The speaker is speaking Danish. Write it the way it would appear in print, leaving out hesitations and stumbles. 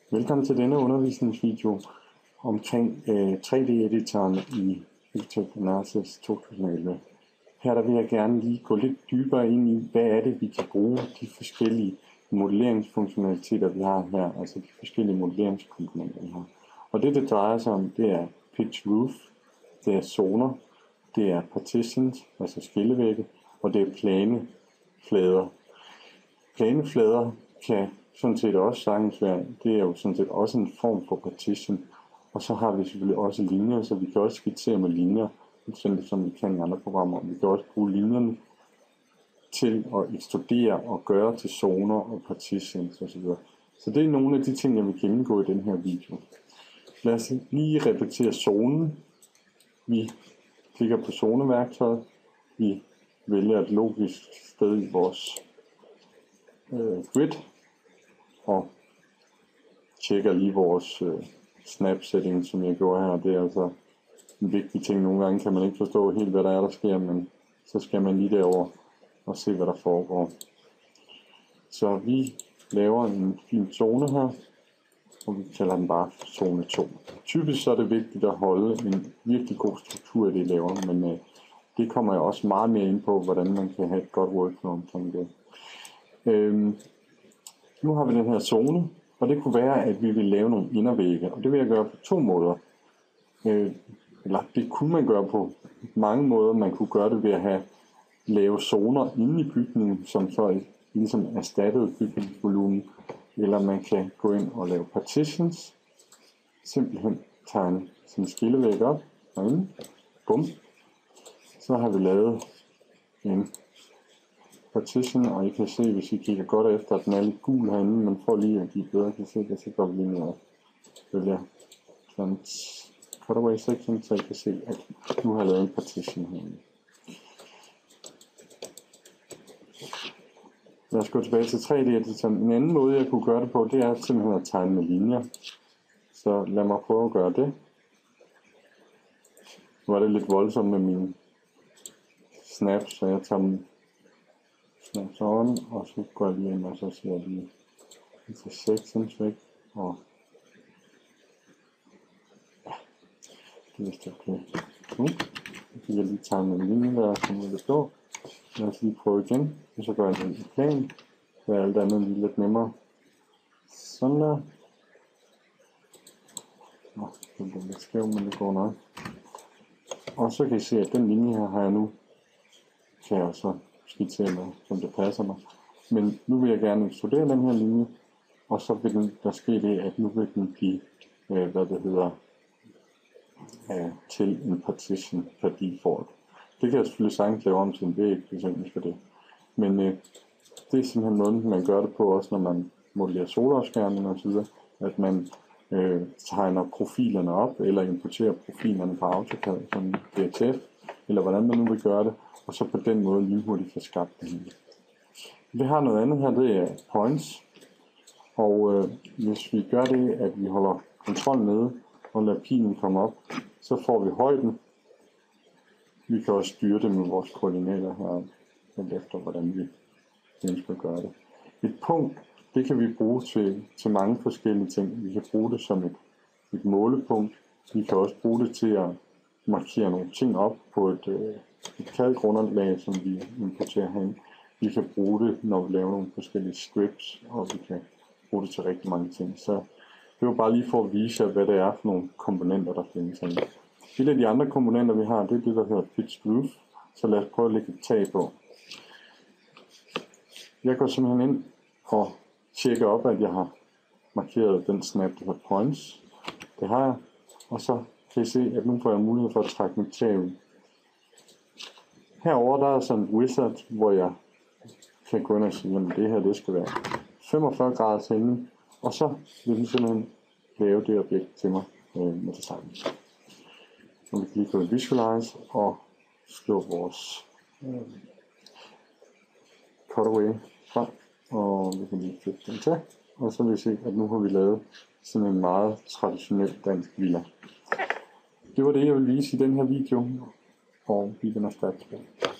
Velkommen til denne undervisningsvideo omkring 3D-editoren i Picture Analysis 2011. Her vil jeg gerne lige gå lidt dybere ind i, hvad er det, vi kan bruge de forskellige modelleringsfunktionaliteter, vi har her, altså de forskellige modelleringskomponenter, vi har. Og det drejer sig om, det er pitch roof, det er zoner, det er partitions, altså skillevægge, og det er plane flader. Plane flader kan sådan set også sagtens være, det er jo sådan set også en form for partition. Og så har vi selvfølgelig også linjer, så vi kan også skitsere med linjer, som vi kan i andre programmer. Vi kan også bruge linjerne til at ekstrudere og gøre til zoner og partitions osv. Så det er nogle af de ting, jeg vil gennemgå i den her video. Lad os lige repetere zonen. Vi klikker på zoneværktøjet. Vi vælger et logisk sted i vores grid og tjekker lige vores snap setting, som jeg gjorde her. Det er altså en vigtig ting. Nogle gange kan man ikke forstå helt, hvad der sker, men så skal man lige derover og se, hvad der foregår. Så vi laver en fin zone her, og vi kalder den bare zone 2. Typisk så er det vigtigt at holde en virkelig god struktur i det, I laver, men det kommer jeg også meget mere ind på, hvordan man kan have et godt workflow omkring det. Nu har vi den her zone, og det kunne være, at vi vil lave nogle indervægge, og det vil jeg gøre på to måder. Eller det kunne man gøre på mange måder. Man kunne gøre det ved at lave zoner inde i bygningen, som så ligesom erstattede bygningsvolumen. Eller man kan gå ind og lave partitions. Simpelthen tegne sin skillevæg op herinde. Bum. Så har vi lavet en partition, og I kan se, hvis I kigger godt efter, at den er lidt gul herinde, men for lige at give bedre kan se, så går vi lige ned og vælger sådan cutaway section, så I kan se, at nu har jeg lavet en partition herinde. Lad os gå tilbage til 3D-editoren. En anden måde, jeg kunne gøre det på, det er simpelthen at tegne med linjer. Så lad mig prøve at gøre det. Nu var det lidt voldsomt med mine snaps, så jeg tager dem snaps on, og så går jeg lige ind, og så ser jeg lige intersections væk, og ja, det er vist okay. Nu kan jeg lige tegne en linje der, som er lidt blå. Lad os lige prøve igen, og så gør jeg den i plan, så er alt andet lige lidt nemmere. Sådan der. Nå, det bliver lidt skæv, men det går nok. Og så kan I se, at den linje her har jeg nu, kan jeg så skitsere med, som det passer mig. Men nu vil jeg gerne ekstrudere den her linje, og så vil der ske det, at nu vil den blive, til en partition per default. Det kan jeg selvfølgelig sagtens lave om til en væg, for det. Men det er simpelthen måden, man gør det på, også når man modellerer solafskærmning og så videre, at man tegner profilerne op, eller importerer profilerne fra AutoCAD som DTF, eller hvordan man nu vil gøre det, og så på den måde lynhurtigt få skabt det hele. Vi har noget andet her, det er points, og hvis vi gør det, at vi holder kontrol nede, og lader pilen komme op, så får vi højden. Vi kan også styre det med vores koordinater her, alt efter hvordan vi ønsker at gøre det. Et punkt, det kan vi bruge til mange forskellige ting. Vi kan bruge det som et målepunkt. Vi kan også bruge det til at markere nogle ting op på et CAD-grundlag, som vi importerer herinde. Vi kan bruge det, når vi laver nogle forskellige scripts, og vi kan bruge det til rigtig mange ting. Så det var bare lige for at vise jer, hvad det er for nogle komponenter, der findes herinde. Et af de andre komponenter, vi har, det er det, der hedder pitch roof. Så lad os prøve at lægge et tag på. Jeg går simpelthen ind og tjekker op, at jeg har markeret den snap, der hedder points. Det har jeg. Og så kan I se, at nu får jeg mulighed for at trække mit tag ud. Herover der er sådan en wizard, hvor jeg kan gå ind og sige, at det her det skal være 45 grader til enden. Og så vil den simpelthen lave det objekt til mig med det samme. Så vi kan lige gå i Visualize og slå vores cutaway frem, og vi kan lige flytte den til, og så vil vi se, at nu har vi lavet sådan en meget traditionel dansk villa. Det var det, jeg ville vise i den her video, og vi vender stærkt tilbage.